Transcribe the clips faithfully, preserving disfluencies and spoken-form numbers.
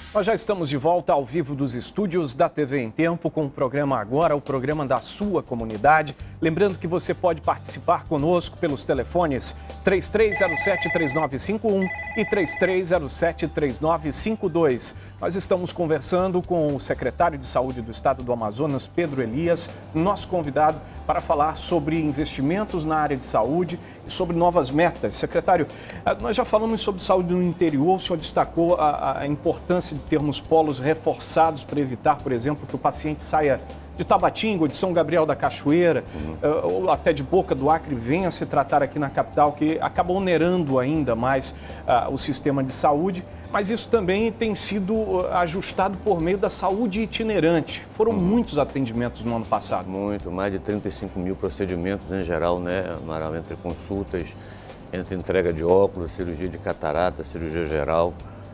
Nós já estamos de volta ao vivo dos estúdios da T V em Tempo com o programa Agora, o programa da sua comunidade. Lembrando que você pode participar conosco pelos telefones três três zero sete, três nove cinco um e três três zero sete, três nove cinco dois. Nós estamos conversando com o secretário de Saúde do Estado do Amazonas, Pedro Elias, nosso convidado para falar sobre investimentos na área de saúde e sobre novas metas. Secretário, nós já falamos sobre saúde no interior, o senhor destacou a, a importância de termos polos reforçados para evitar, por exemplo, que o paciente saia de Tabatinga ou de São Gabriel da Cachoeira, uhum. ou até de Boca do Acre, venha se tratar aqui na capital, que acaba onerando ainda mais uh, o sistema de saúde. Mas isso também tem sido ajustado por meio da saúde itinerante. Foram uhum. muitos atendimentos no ano passado. Muito, mais de trinta e cinco mil procedimentos em geral, né, Amaral, entre consultas, entre entrega de óculos, cirurgia de catarata, cirurgia geral,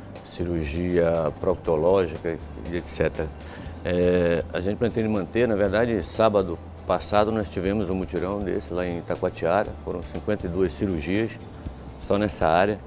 cirurgia proctológica e etcétera. É, a gente pretende manter, na verdade, sábado passado nós tivemos um mutirão desse lá em Itacoatiara, foram cinquenta e duas cirurgias só nessa área,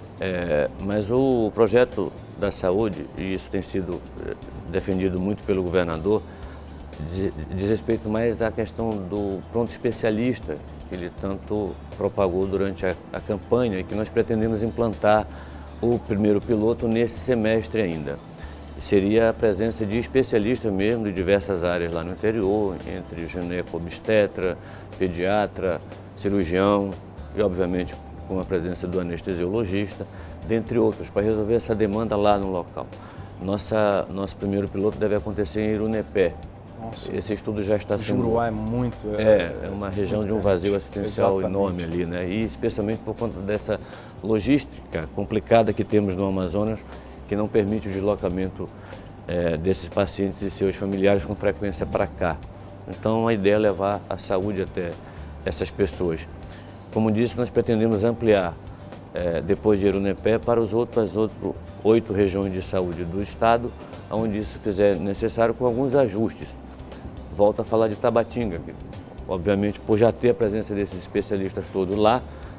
é, mas o projeto da saúde, e isso tem sido defendido muito pelo governador, diz, diz respeito mais à questão do pronto especialista, que ele tanto propagou durante a, a campanha e que nós pretendemos implantar o primeiro piloto nesse semestre ainda. Seria a presença de especialistas mesmo de diversas áreas lá no interior, entre gineco-obstetra, pediatra, cirurgião e, obviamente, com a presença do anestesiologista, dentre outros, para resolver essa demanda lá no local. Nossa, nosso primeiro piloto deve acontecer em Irunepé. Nossa. Esse estudo já está sendo... Juruá é muito... É, é uma região de um vazio assistencial Exatamente. enorme ali, né? E especialmente por conta dessa logística complicada que temos no Amazonas, que não permite o deslocamento é, desses pacientes e seus familiares com frequência para cá. Então, a ideia é levar a saúde até essas pessoas. Como disse, nós pretendemos ampliar, é, depois de Irunepé, para os outros, as outras oito regiões de saúde do estado, onde isso fizer necessário, com alguns ajustes. Volto a falar de Tabatinga, que, obviamente, por já ter a presença desses especialistas todos lá,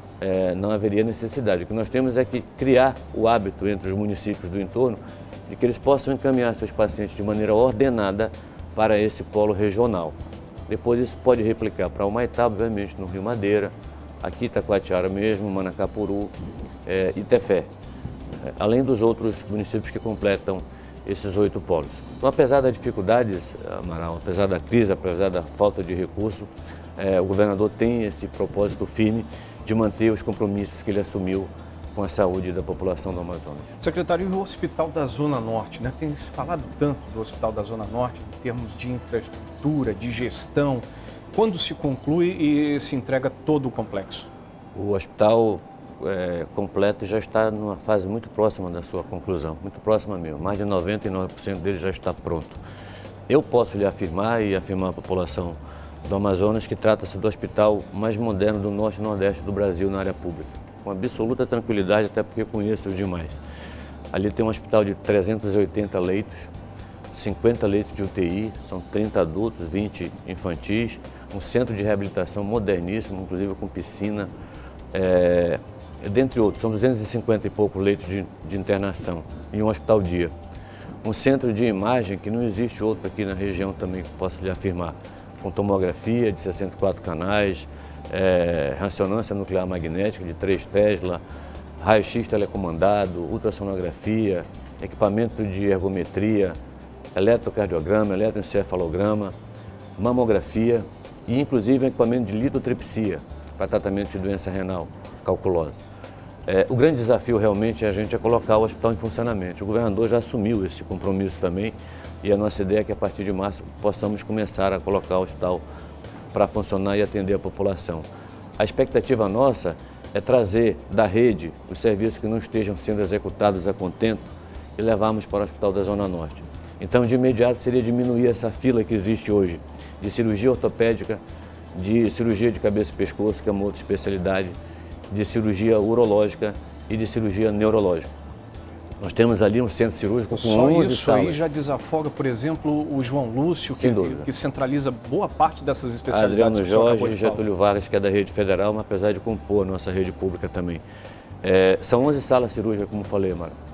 É, não haveria necessidade. O que nós temos é que criar o hábito entre os municípios do entorno de que eles possam encaminhar seus pacientes de maneira ordenada para esse polo regional. Depois isso pode replicar para Humaitá, obviamente, no Rio Madeira, aqui Itacoatiara mesmo, Manacapuru, é, Itefé, é, além dos outros municípios que completam esses oito polos. Então, apesar das dificuldades, Amaral, apesar da crise, apesar da falta de recurso, é, o governador tem esse propósito firme de manter os compromissos que ele assumiu com a saúde da população do Amazonas. Secretário, e o Hospital da Zona Norte, né? Tem se falado tanto do Hospital da Zona Norte em termos de infraestrutura, de gestão. Quando se conclui e se entrega todo o complexo? O hospital é, completo já está numa fase muito próxima da sua conclusão, muito próxima mesmo. Mais de noventa e nove por cento dele já está pronto. Eu posso lhe afirmar e afirmar à população do Amazonas que trata-se do hospital mais moderno do norte e nordeste do Brasil na área pública, com absoluta tranquilidade, até porque conheço os demais. Ali tem um hospital de trezentos e oitenta leitos, cinquenta leitos de U T I, são trinta adultos, vinte infantis, um centro de reabilitação moderníssimo, inclusive com piscina, é, dentre outros, são duzentos e cinquenta e poucos leitos de, de internação em um hospital dia. Um centro de imagem que não existe outro aqui na região também, que posso lhe afirmar, com tomografia de sessenta e quatro canais, é, ressonância nuclear magnética de três Tesla, raio-x telecomandado, ultrassonografia, equipamento de ergometria, eletrocardiograma, eletroencefalograma, mamografia e inclusive equipamento de litotripsia para tratamento de doença renal calculosa. É, o grande desafio realmente é a gente é colocar o hospital em funcionamento. O governador já assumiu esse compromisso também e a nossa ideia é que a partir de março possamos começar a colocar o hospital para funcionar e atender a população. A expectativa nossa é trazer da rede os serviços que não estejam sendo executados a contento e levarmos para o Hospital da Zona Norte. Então, de imediato, seria diminuir essa fila que existe hoje de cirurgia ortopédica, de cirurgia de cabeça e pescoço, que é uma outra especialidade, de cirurgia urológica e de cirurgia neurológica. Nós temos ali um centro cirúrgico com Só onze isso salas. aí já desafoga, por exemplo, o João Lúcio, que, que centraliza boa parte dessas especialidades. Adriano Jorge e Getúlio Vargas, que é da rede federal, mas apesar de compor a nossa rede pública também. É, são onze salas cirúrgicas, como falei, Mara.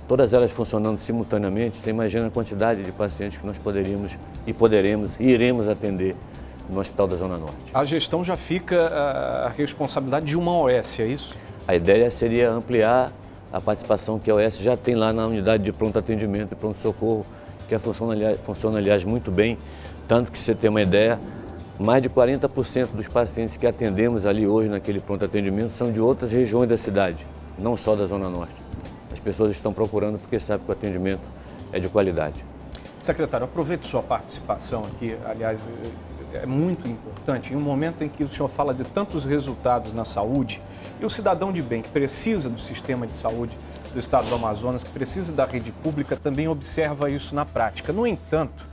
todas elas funcionando simultaneamente, você imagina a quantidade de pacientes que nós poderíamos e poderemos e iremos atender no Hospital da Zona Norte. A gestão já fica a responsabilidade de uma O S, é isso? A ideia seria ampliar a participação que a O S já tem lá na unidade de pronto atendimento e pronto-socorro, que funciona aliás, funciona, aliás, muito bem, tanto que você tem uma ideia, mais de quarenta por cento dos pacientes que atendemos ali hoje naquele pronto atendimento são de outras regiões da cidade, não só da Zona Norte. As pessoas estão procurando porque sabem que o atendimento é de qualidade. Secretário, aproveite sua participação aqui, aliás, é muito importante, em um momento em que o senhor fala de tantos resultados na saúde, e o cidadão de bem que precisa do sistema de saúde do estado do Amazonas, que precisa da rede pública, também observa isso na prática. No entanto,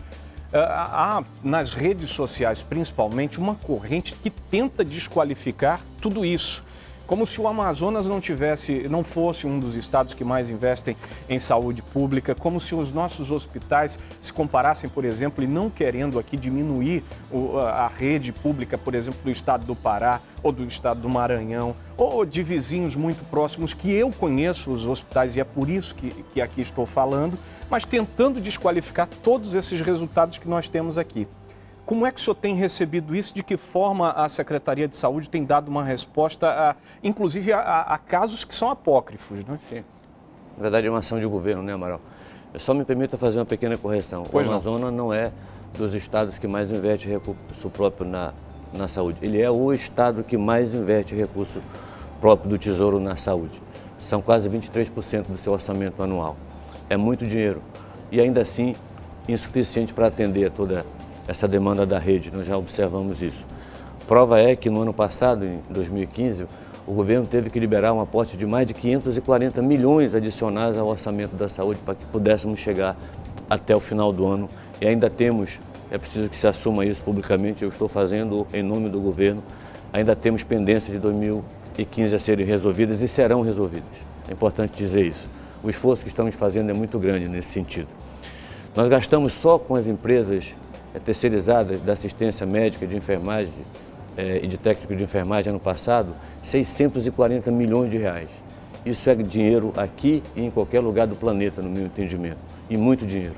há nas redes sociais, principalmente, uma corrente que tenta desqualificar tudo isso. Como se o Amazonas não tivesse, não fosse um dos estados que mais investem em saúde pública, como se os nossos hospitais se comparassem, por exemplo, e não querendo aqui diminuir a rede pública, por exemplo, do estado do Pará ou do estado do Maranhão, ou de vizinhos muito próximos, que eu conheço os hospitais e é por isso que, que aqui estou falando, mas tentando desqualificar todos esses resultados que nós temos aqui. Como é que o senhor tem recebido isso? De que forma a Secretaria de Saúde tem dado uma resposta, a, inclusive, a, a casos que são apócrifos, não é? Sim. Na verdade, é uma ação de governo, né, Amaral? Eu só me permita fazer uma pequena correção. Pois o Amazonas não. não é dos estados que mais investe recurso próprio na, na saúde. Ele é o estado que mais investe recurso próprio do Tesouro na saúde. São quase vinte e três por cento do seu orçamento anual. É muito dinheiro e, ainda assim, insuficiente para atender toda essa demanda da rede, nós já observamos isso. Prova é que no ano passado, em dois mil e quinze, o governo teve que liberar um aporte de mais de quinhentos e quarenta milhões adicionais ao orçamento da saúde para que pudéssemos chegar até o final do ano. E ainda temos, é preciso que se assuma isso publicamente, eu estou fazendo em nome do governo, ainda temos pendências de dois mil e quinze a serem resolvidas e serão resolvidas. É importante dizer isso. O esforço que estamos fazendo é muito grande nesse sentido. Nós gastamos só com as empresas terceirizadas da assistência médica, de enfermagem eh, e de técnico de enfermagem ano passado, seiscentos e quarenta milhões de reais. Isso é dinheiro aqui e em qualquer lugar do planeta, no meu entendimento, e muito dinheiro.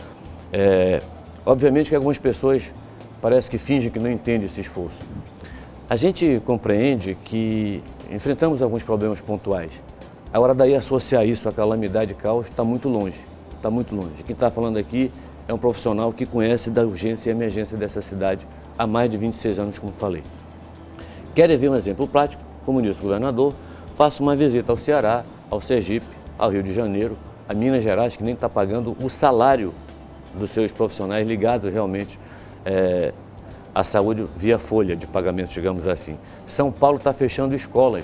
É, obviamente que algumas pessoas parece que fingem que não entendem esse esforço. A gente compreende que enfrentamos alguns problemas pontuais. Agora, daí associar isso à calamidade e caos está muito longe, está muito longe. Quem está falando aqui é um profissional que conhece da urgência e emergência dessa cidade há mais de vinte e seis anos, como falei. Querem ver um exemplo prático? Como disse o governador, faça uma visita ao Ceará, ao Sergipe, ao Rio de Janeiro, a Minas Gerais, que nem está pagando o salário dos seus profissionais ligados realmente é, à saúde via folha de pagamento, digamos assim. São Paulo está fechando escolas.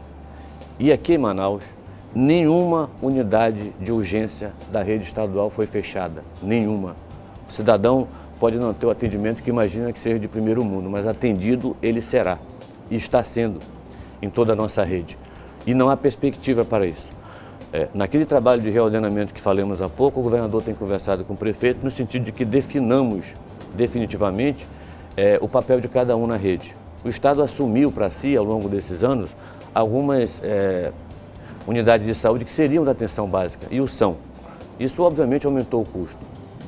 E aqui em Manaus, nenhuma unidade de urgência da rede estadual foi fechada, nenhuma. O cidadão pode não ter o atendimento que imagina que seja de primeiro mundo, mas atendido ele será e está sendo em toda a nossa rede. E não há perspectiva para isso. É, naquele trabalho de reordenamento que falamos há pouco, o governador tem conversado com o prefeito no sentido de que definamos definitivamente é, o papel de cada um na rede. O Estado assumiu para si, ao longo desses anos, algumas é, unidades de saúde que seriam da atenção básica, e o são. Isso, obviamente, aumentou o custo.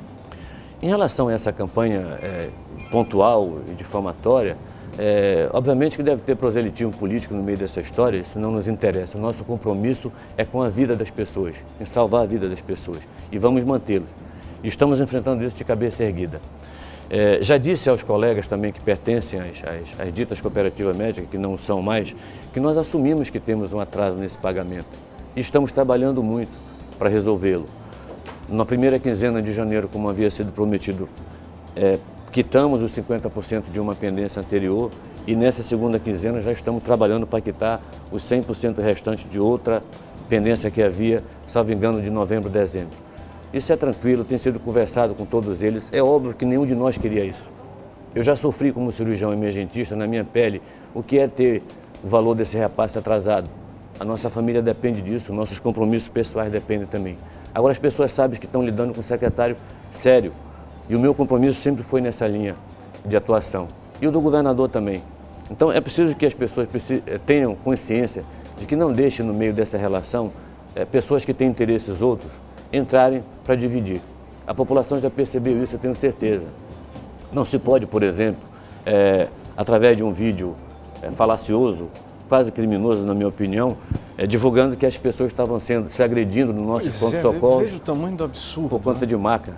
Em relação a essa campanha é, pontual e difamatória, é, obviamente que deve ter proselitismo político no meio dessa história, isso não nos interessa. O nosso compromisso é com a vida das pessoas, em salvar a vida das pessoas, e vamos mantê-lo. Estamos enfrentando isso de cabeça erguida. É, já disse aos colegas também que pertencem às, às, às ditas cooperativas médicas, que não são mais, que nós assumimos que temos um atraso nesse pagamento e estamos trabalhando muito para resolvê-lo. Na primeira quinzena de janeiro, como havia sido prometido, é, quitamos os cinquenta por cento de uma pendência anterior e nessa segunda quinzena já estamos trabalhando para quitar os cem por cento restantes de outra pendência que havia, salvo engano, de novembro, dezembro. Isso é tranquilo, tem sido conversado com todos eles. É óbvio que nenhum de nós queria isso. Eu já sofri como cirurgião emergentista na minha pele o que é ter o valor desse repasse atrasado. A nossa família depende disso, nossos compromissos pessoais dependem também. Agora as pessoas sabem que estão lidando com um secretário sério e o meu compromisso sempre foi nessa linha de atuação. E o do governador também. Então é preciso que as pessoas tenham consciência de que não deixem no meio dessa relação é, pessoas que têm interesses outros entrarem para dividir. A população já percebeu isso, eu tenho certeza. Não se pode, por exemplo, é, através de um vídeo é, falacioso, quase criminoso, na minha opinião, é, divulgando que as pessoas estavam sendo, se agredindo no nosso pronto-socorro. É, veja o tamanho do absurdo. Por conta né? de maca.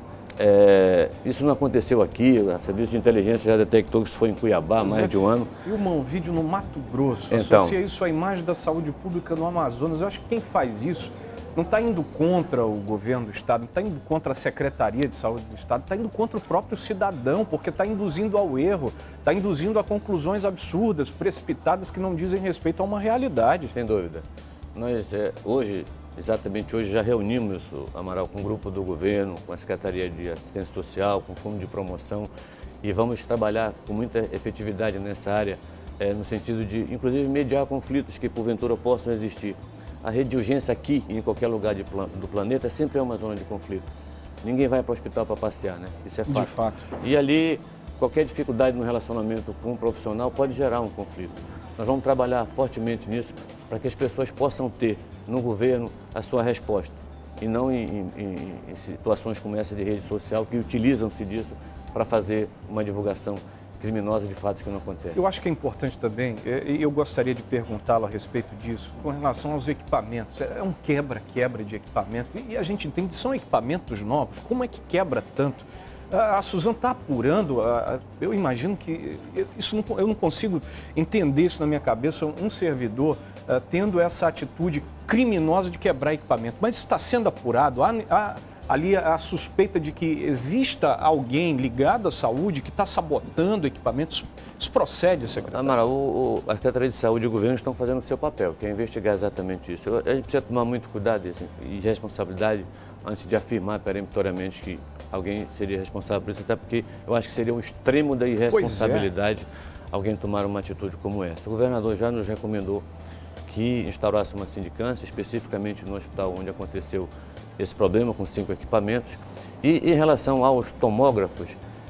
É, isso não aconteceu aqui, o Serviço de Inteligência já detectou que isso foi em Cuiabá há mais é, de um ano. Filma um vídeo no Mato Grosso, então, associa isso à imagem da saúde pública no Amazonas. Eu acho que quem faz isso não está indo contra o governo do Estado, não está indo contra a Secretaria de Saúde do Estado, está indo contra o próprio cidadão, porque está induzindo ao erro, está induzindo a conclusões absurdas, precipitadas, que não dizem respeito a uma realidade. Sem dúvida. Nós, é, hoje, exatamente hoje, já reunimos, o Amaral, com o grupo do governo, com a Secretaria de Assistência Social, com o Fundo de Promoção, e vamos trabalhar com muita efetividade nessa área, é, no sentido de, inclusive, mediar conflitos que, porventura, possam existir. A rede de urgência aqui e em qualquer lugar de, do planeta sempre é uma zona de conflito. Ninguém vai para o hospital para passear, né? Isso é fato. De fato. E ali, qualquer dificuldade no relacionamento com um profissional pode gerar um conflito. Nós vamos trabalhar fortemente nisso para que as pessoas possam ter no governo a sua resposta e não em, em, em situações como essa de rede social que utilizam-se disso para fazer uma divulgação criminosa de fatos que não acontecem. Eu acho que é importante também, e eu gostaria de perguntá-lo a respeito disso, com relação aos equipamentos. É um quebra-quebra de equipamento e a gente entende que são equipamentos novos. Como é que quebra tanto? A Suzana está apurando, eu imagino que isso não, eu não consigo entender isso na minha cabeça, um servidor uh, tendo essa atitude criminosa de quebrar equipamento. Mas está sendo apurado, há, há ali a suspeita de que exista alguém ligado à saúde que está sabotando equipamentos. Isso procede, secretário? Amaral, o, o, a Secretaria de Saúde e o governo estão fazendo o seu papel, que é investigar exatamente isso. A gente precisa tomar muito cuidado assim, e responsabilidade antes de afirmar peremptoriamente que alguém seria responsável por isso, até porque eu acho que seria um extremo da irresponsabilidade é. alguém tomar uma atitude como essa. O governador já nos recomendou que instaurasse uma sindicância, especificamente no hospital onde aconteceu esse problema, com cinco equipamentos. E em relação aos tomógrafos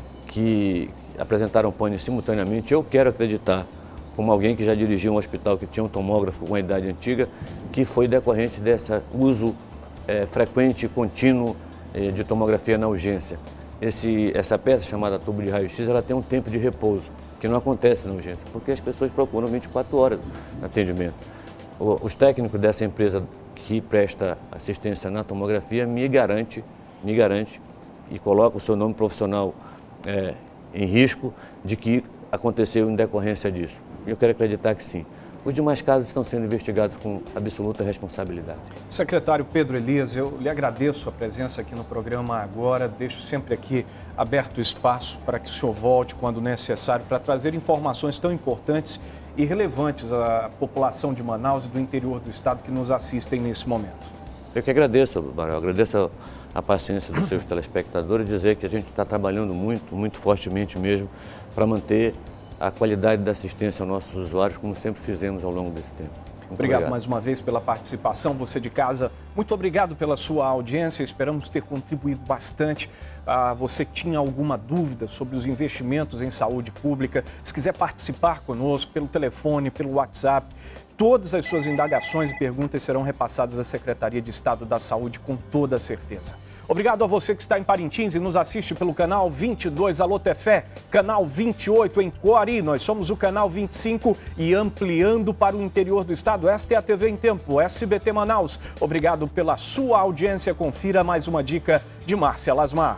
que apresentaram pane simultaneamente, eu quero acreditar, como alguém que já dirigiu um hospital que tinha um tomógrafo com uma idade antiga, que foi decorrente desse uso é, frequente e contínuo é, de tomografia na urgência. Esse, essa peça chamada tubo de raio-x, ela tem um tempo de repouso, que não acontece na urgência, porque as pessoas procuram vinte e quatro horas de atendimento. Os técnicos dessa empresa que presta assistência na tomografia me garante, me garante e coloca o seu nome profissional é, em risco de que aconteceu em decorrência disso. Eu quero acreditar que sim. Os demais casos estão sendo investigados com absoluta responsabilidade. Secretário Pedro Elias, eu lhe agradeço a presença aqui no programa agora. Deixo sempre aqui aberto o espaço para que o senhor volte quando necessário para trazer informações tão importantes e relevantes à população de Manaus e do interior do estado que nos assistem nesse momento. Eu que agradeço, Barão, agradeço a paciência dos seus telespectadores, dizer que a gente está trabalhando muito, muito fortemente mesmo para manter a qualidade da assistência aos nossos usuários, como sempre fizemos ao longo desse tempo. Muito obrigado, obrigado mais uma vez pela participação. Você de casa, muito obrigado pela sua audiência. Esperamos ter contribuído bastante. Ah, você tinha alguma dúvida sobre os investimentos em saúde pública? Se quiser participar conosco pelo telefone, pelo WhatsApp, todas as suas indagações e perguntas serão repassadas à Secretaria de Estado da Saúde com toda certeza. Obrigado a você que está em Parintins e nos assiste pelo canal vinte e dois Alô Tefé, canal vinte e oito em Coari. Nós somos o canal vinte e cinco e ampliando para o interior do estado. Esta é a T V em Tempo, S B T Manaus. Obrigado pela sua audiência. Confira mais uma dica de Márcia Lasmar.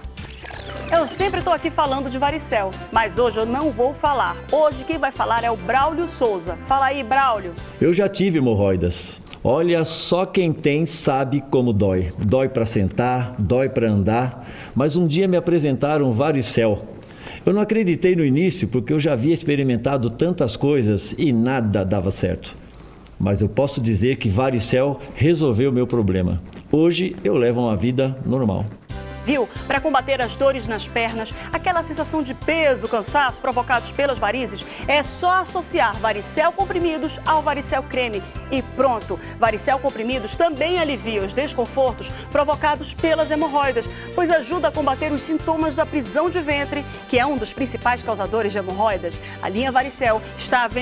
Eu sempre estou aqui falando de varicel, mas hoje eu não vou falar. Hoje quem vai falar é o Braulio Souza. Fala aí, Braulio. Eu já tive hemorroidas. Olha, só quem tem sabe como dói. Dói para sentar, dói para andar, mas um dia me apresentaram varicel. Eu não acreditei no início porque eu já havia experimentado tantas coisas e nada dava certo. Mas eu posso dizer que varicel resolveu o meu problema. Hoje eu levo uma vida normal. Viu? Para combater as dores nas pernas, aquela sensação de peso, cansaço provocados pelas varizes, é só associar varicel comprimidos ao varicel creme. E pronto! Varicel comprimidos também alivia os desconfortos provocados pelas hemorroidas, pois ajuda a combater os sintomas da prisão de ventre, que é um dos principais causadores de hemorroidas. A linha varicel está à venda em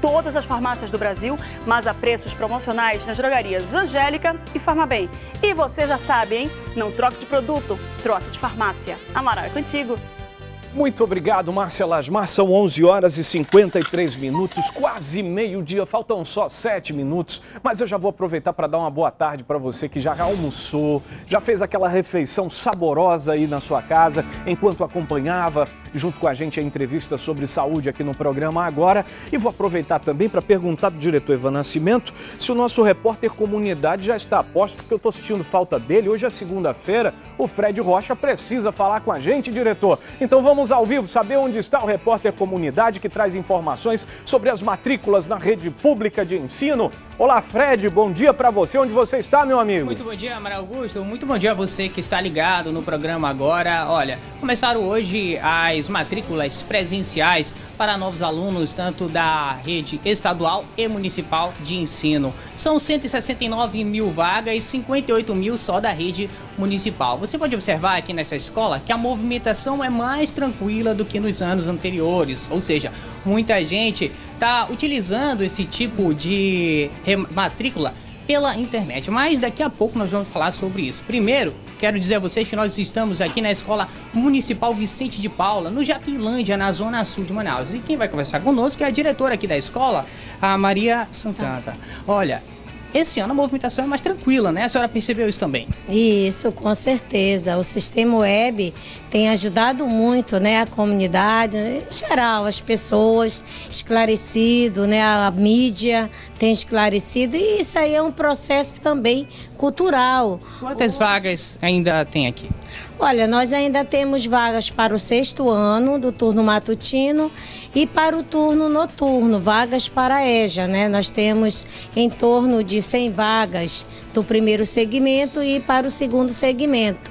todas as farmácias do Brasil, mas a preços promocionais nas drogarias Angélica e Farmabem. E você já sabe, hein? Não troque de produto, troque de farmácia. Amaral, é contigo. Muito obrigado, Márcia Lasmar. São onze horas e cinquenta e três minutos, quase meio-dia. Faltam só sete minutos, mas eu já vou aproveitar para dar uma boa tarde para você que já almoçou, já fez aquela refeição saborosa aí na sua casa, enquanto acompanhava junto com a gente a entrevista sobre saúde aqui no programa Agora. E vou aproveitar também para perguntar do diretor Ivan Nascimento se o nosso repórter comunidade já está a posto, porque eu estou sentindo falta dele. Hoje é segunda-feira, o Fred Rocha precisa falar com a gente, diretor. Então vamos ao vivo saber onde está o repórter comunidade que traz informações sobre as matrículas na rede pública de ensino. Olá, Fred, bom dia para você. Onde você está, meu amigo? Muito bom dia, Amaral Augusto. Muito bom dia a você que está ligado no programa Agora. Olha, começaram hoje as matrículas presenciais para novos alunos, tanto da rede estadual e municipal de ensino. São cento e sessenta e nove mil vagas, cinquenta e oito mil só da rede municipal. Você pode observar aqui nessa escola que a movimentação é mais tranquila do que nos anos anteriores, ou seja, muita gente está utilizando esse tipo de matrícula pela internet, mas daqui a pouco nós vamos falar sobre isso. Primeiro, quero dizer a vocês que nós estamos aqui na Escola Municipal Vicente de Paula, no Japilândia, na zona sul de Manaus. E quem vai conversar conosco é a diretora aqui da escola, a Maria Santana. Olha, esse ano a movimentação é mais tranquila, né? A senhora percebeu isso também? Isso, com certeza. O sistema web tem ajudado muito, né, a comunidade, em geral, as pessoas, esclarecido, né, a mídia tem esclarecido, e isso aí é um processo também cultural. Quantas vagas ainda tem aqui? Olha, nós ainda temos vagas para o sexto ano do turno matutino e para o turno noturno, vagas para a EJA, né? Nós temos em torno de cem vagas do primeiro segmento e para o segundo segmento.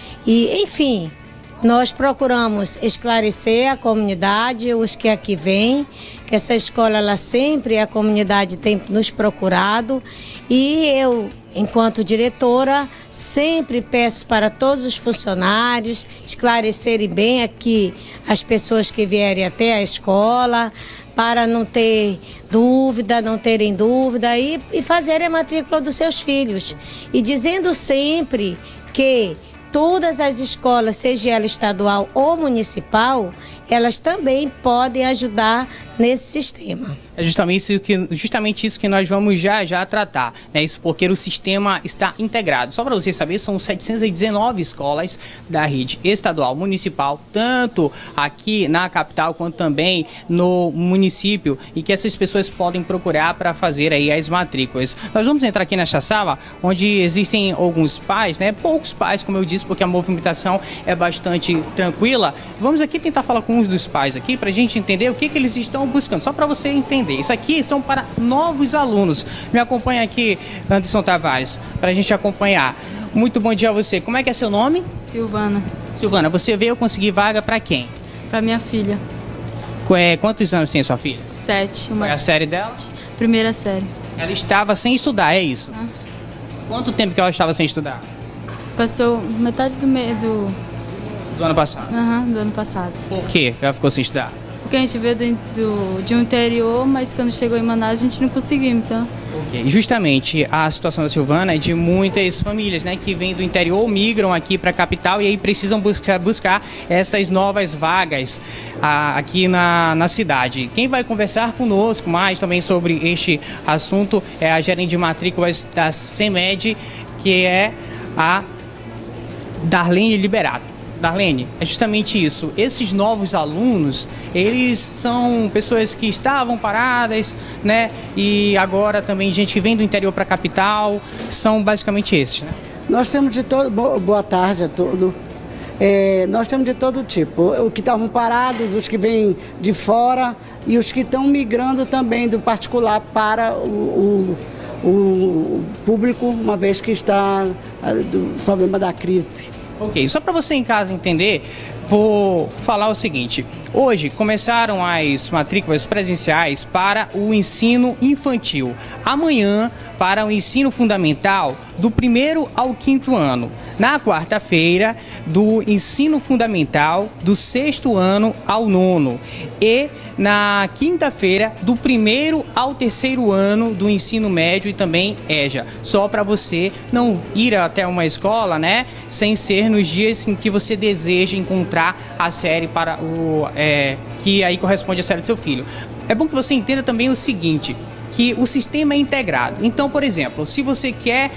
E, enfim, nós procuramos esclarecer a comunidade, os que aqui vêm, que essa escola, ela sempre, a comunidade tem nos procurado, e eu, enquanto diretora, sempre peço para todos os funcionários esclarecerem bem aqui as pessoas que vierem até a escola, para não ter dúvida, não terem dúvida, e, e fazerem a matrícula dos seus filhos. E dizendo sempre que todas as escolas, seja ela estadual ou municipal, elas também podem ajudar nesse sistema. É justamente isso que, justamente isso que nós vamos já já tratar, né? Isso porque o sistema está integrado. Só para você saber, são setecentas e dezenove escolas da rede estadual, municipal, tanto aqui na capital quanto também no município, e que essas pessoas podem procurar para fazer aí as matrículas. Nós vamos entrar aqui nesta sala, onde existem alguns pais, né? Poucos pais, como eu disse, porque a movimentação é bastante tranquila. Vamos aqui tentar falar com uns dos pais aqui para a gente entender o que, que eles estão buscando, só para você entender. Isso aqui são para novos alunos. Me acompanha aqui, Anderson Tavares, para a gente acompanhar. Muito bom dia a você. Como é que é seu nome? Silvana. Silvana, você veio conseguir vaga para quem? Para minha filha. É, quantos anos tem a sua filha? Sete. Uma... Qual é a série dela? Primeira série. Ela estava sem estudar, é isso? Ah. Quanto tempo que ela estava sem estudar? Passou metade do, me... do... do ano passado. Uhum, do ano passado. Por que ela ficou sem estudar? Porque a gente veio do, do, de um interior, mas quando chegou em Manaus a gente não conseguiu, então... Okay. Justamente a situação da Silvana é de muitas famílias, né, que vêm do interior, migram aqui para a capital e aí precisam buscar, buscar essas novas vagas a, aqui na, na cidade. Quem vai conversar conosco mais também sobre este assunto é a gerente de matrículas da CEMED, que é a Darlene Liberato. Darlene, é justamente isso. Esses novos alunos, eles são pessoas que estavam paradas, né? E agora também gente que vem do interior para a capital, são basicamente esses, né? Nós temos de todo... Boa tarde a todos. É, nós temos de todo tipo. Os que estavam parados, os que vêm de fora e os que estão migrando também do particular para o, o, o público, uma vez que está do problema da crise. Ok, só para você em casa entender, vou falar o seguinte. Hoje começaram as matrículas presenciais para o ensino infantil. Amanhã para o ensino fundamental do primeiro ao quinto ano. Na quarta-feira, do ensino fundamental do sexto ano ao nono. E na quinta-feira, do primeiro ao terceiro ano do ensino médio e também EJA. Só para você não ir até uma escola, né, sem ser nos dias em que você deseja encontrar a série para o, é, que aí corresponde à série do seu filho. É bom que você entenda também o seguinte, que o sistema é integrado. Então, por exemplo, se você quer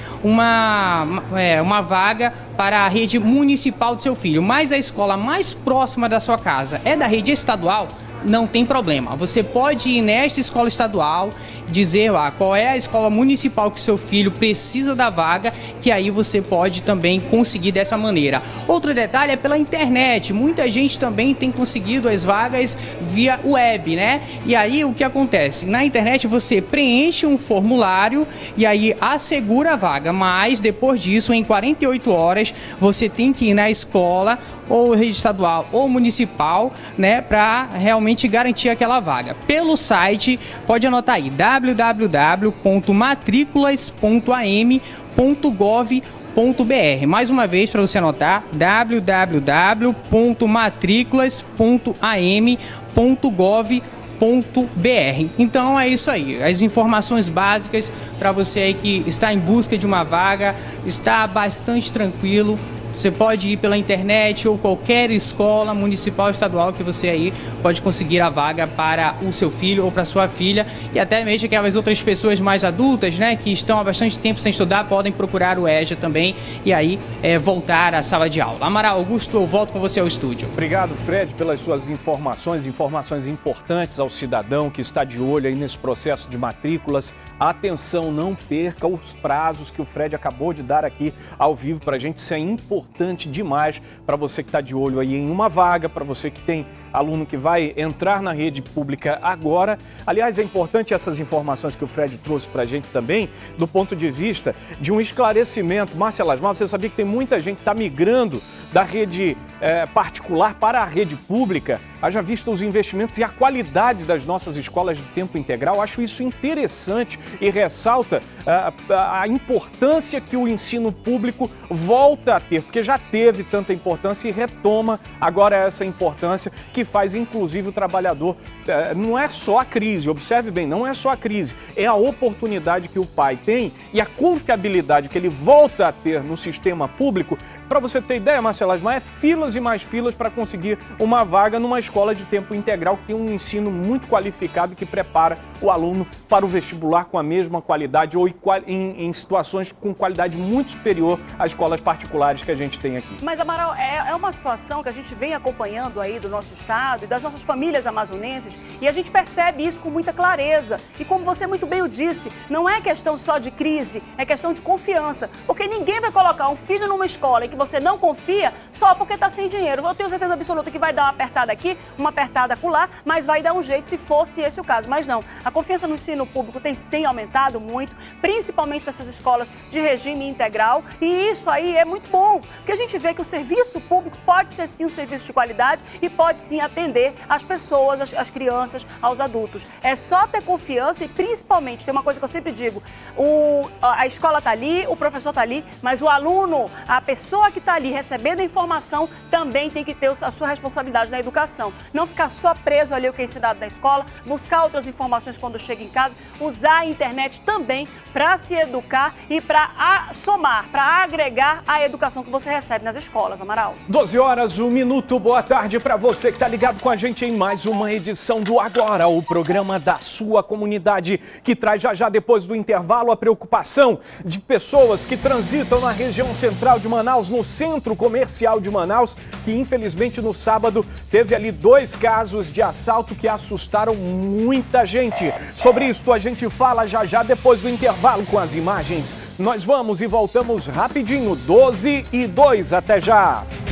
uma, é, uma vaga para a rede municipal do seu filho, mas a escola mais próxima da sua casa é da rede estadual, não tem problema. Você pode ir nesta escola estadual, dizer lá qual é a escola municipal que seu filho precisa da vaga, que aí você pode também conseguir dessa maneira. Outro detalhe é pela internet. Muita gente também tem conseguido as vagas via web, né? E aí o que acontece? Na internet você preenche um formulário e aí assegura a vaga, mas depois disso, em quarenta e oito horas, você tem que ir na escola, ou rede estadual ou municipal, né, para realmente garantir aquela vaga. Pelo site, pode anotar aí, w w w ponto matrículas ponto a m ponto gov ponto b r. Mais uma vez para você anotar, w w w ponto matrículas ponto a m ponto gov ponto b r. Então é isso aí, as informações básicas para você aí que está em busca de uma vaga, está bastante tranquilo. Você pode ir pela internet ou qualquer escola municipal, estadual que você aí pode conseguir a vaga para o seu filho ou para sua filha, e até mesmo aquelas outras pessoas mais adultas, né, que estão há bastante tempo sem estudar, podem procurar o EJA também e aí é, voltar à sala de aula. Amaral Augusto, eu volto com você ao estúdio. Obrigado, Fred, pelas suas informações, informações importantes ao cidadão que está de olho aí nesse processo de matrículas. Atenção, não perca os prazos que o Fred acabou de dar aqui ao vivo para a gente, isso é importante. Importante demais para você que está de olho aí em uma vaga, para você que tem aluno que vai entrar na rede pública agora. Aliás, é importante essas informações que o Fred trouxe para a gente também, do ponto de vista de um esclarecimento. Márcia Lasmar, você sabia que tem muita gente que está migrando da rede é, particular para a rede pública? Haja visto os investimentos e a qualidade das nossas escolas de tempo integral. Acho isso interessante e ressalta a, a, a importância que o ensino público volta a ter, porque já teve tanta importância e retoma agora essa importância que faz inclusive o trabalhador, não é só a crise, observe bem, não é só a crise, é a oportunidade que o pai tem e a confiabilidade que ele volta a ter no sistema público. Para você ter ideia, Márcia Lasmar, é filas e mais filas para conseguir uma vaga numa escola de tempo integral que tem um ensino muito qualificado e que prepara o aluno para o vestibular com a mesma qualidade ou em, em situações com qualidade muito superior às escolas particulares que a gente tem aqui. Mas, Amaral, é, é uma situação que a gente vem acompanhando aí do nosso estado e das nossas famílias amazonenses e a gente percebe isso com muita clareza. E como você muito bem o disse, não é questão só de crise, é questão de confiança. Porque ninguém vai colocar um filho numa escola em que você não confia só porque está sem dinheiro. Eu tenho certeza absoluta que vai dar uma apertada aqui, uma apertada acolá, mas vai dar um jeito se fosse esse o caso. Mas não, a confiança no ensino público tem, tem aumentado muito, principalmente nessas escolas de regime integral, e isso aí é muito bom, porque a gente vê que o serviço público pode ser sim um serviço de qualidade e pode sim atender as pessoas, as, as crianças, aos adultos. É só ter confiança e principalmente, tem uma coisa que eu sempre digo, o, a escola está ali, o professor está ali, mas o aluno, a pessoa que está ali recebendo a informação também tem que ter a sua responsabilidade na educação. Não ficar só preso ali o que é ensinado na escola, buscar outras informações quando chega em casa, usar a internet também para se educar e para somar, para agregar a educação que você recebe nas escolas, Amaral. doze horas, um minuto, boa tarde para você que está ligado com a gente em mais uma edição do Agora, o programa da sua comunidade, que traz já já depois do intervalo a preocupação de pessoas que transitam na região central de Manaus, no centro comercial de Manaus, que infelizmente no sábado teve ali dois casos de assalto que assustaram muita gente. Sobre isso a gente fala já já depois do intervalo com as imagens. Nós vamos e voltamos rapidinho, doze e dois, até já!